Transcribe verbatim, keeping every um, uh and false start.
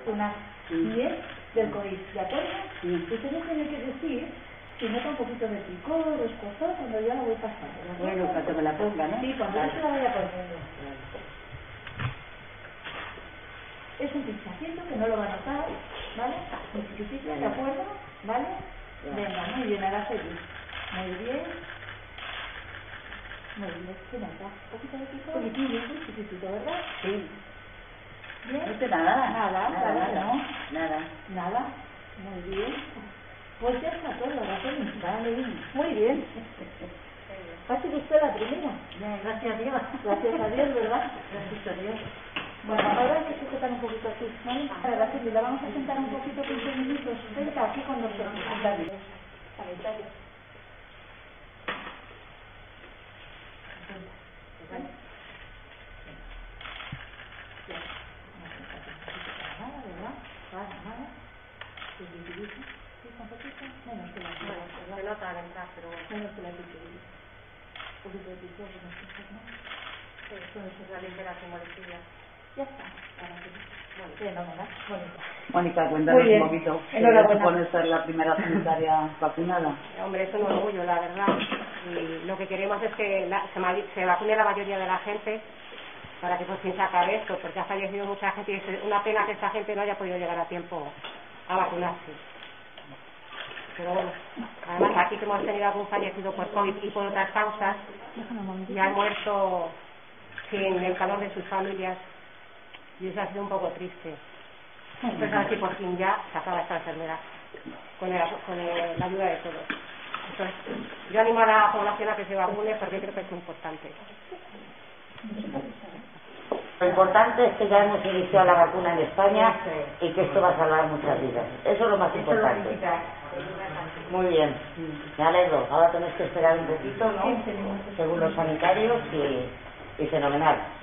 vacunar bien del COVID, ¿de acuerdo? Sí. Usted me tiene que decir si nota un poquito de picor o escozor cuando yo la voy pasando. Bueno, cuando me la ponga, ¿no? Sí, cuando vale. yo se la vaya poniendo. Es un pinchacito que no lo va a notar, ¿vale? Muy chiquitito, ¿de acuerdo? ¿Vale? Venga, muy bien, ahora seguir. Muy bien. Muy bien, ¿qué nota? ¿Un poquito de picor? Un poquitito, muy chiquitito, ¿verdad? Sí. ¿Bien? No sé nada. Nada, nada, nada, nada. no. Nada. Nada. Muy bien. Pues ya está todo, Raquel. Vale. Muy bien. ¿Ha sido usted la primera? Bien, gracias a Dios. Gracias a Dios, ¿verdad? Gracias a Dios. Bueno, ahora hay que sujetar un poquito aquí, ¿vale? Ahora, Raquel, la vamos a sentar un poquito, quince minutos. Senta aquí con nosotros. Dale. Sanitario. ¿Vale? Ya. Nada, ¿verdad? Nada, nada. ¿Se utiliza? ¿Sí, un poquito? Menos que la Bueno, se nota al entrar, pero bueno. menos que la utiliza. Un poquito de picor, unas cosas, ¿no? Sí, es la ligera sin molestia. Ya está. Ahora sí. Bueno, fenomenal. Bonito. Mónica, cuéntanos un poquito. Enhorabuena. ¿Supone ser la primera sanitaria vacunada? Hombre, es un orgullo, la verdad. Y lo que queremos es que la, se, se vacune la mayoría de la gente para que por fin se acabe esto, porque ha fallecido mucha gente y es una pena que esta gente no haya podido llegar a tiempo a vacunarse. Pero bueno, además aquí que hemos tenido algún fallecido por COVID y por otras causas y han muerto sin el calor de sus familias y eso ha sido un poco triste. Entonces a ver si por fin ya se acaba esta enfermedad con, el, con el, la ayuda de todos. Entonces yo animo a la población a que se vacune porque creo que es muy importante. Lo importante es que ya hemos iniciado la vacuna en España y que esto va a salvar muchas vidas. Eso es lo más importante. Muy bien, me alegro. Ahora tenéis que esperar un poquito, ¿no? Según los sanitarios y, y fenomenal.